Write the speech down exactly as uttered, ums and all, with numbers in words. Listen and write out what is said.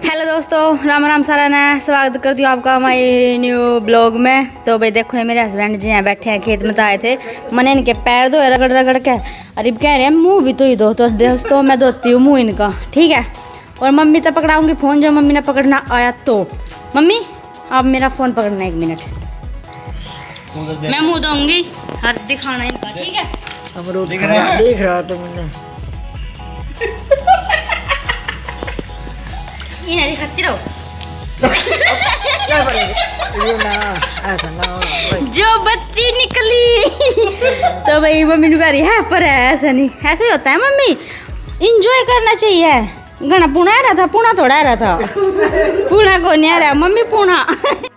Hello दोस्तों, राम राम सारा ने स्वागत करती हूँ आपका हमारे न्यू ब्लॉग में। तो भाई देखो, ये मेरे हस्बैंड जी हैं, बैठे हैं खेत में। तो आए थे, मैंने इनके पैर धोए रगड़ रगड़ के। अरे कह रहे हैं मुंह भी तो ही दो। तो दोस्तों मैं धोती हूँ मुँह इनका, ठीक है। और मम्मी तो पकड़ाऊँगी फ़ोन, जो मम्मी ने पकड़ना आया तो। मम्मी आप मेरा फ़ोन पकड़ना एक मिनट, मैं मुँह दूँगी, हर दिखाना इनका, ठीक है। अमरूद दिख रहा है, दिख रहा तो मैंने ये नहीं दिखाती रहो। ये ना ऐसा ना हो। जो बत्ती निकली तो भाई मम्मी ने कह रही है, पर है ऐसा नहीं, ऐसे ही होता है मम्मी, इंजॉय करना चाहिए। घना पुणा आ रहा था, पुणा थोड़ा आ रहा था, पुणा को नहीं आ रहा मम्मी, पुणा।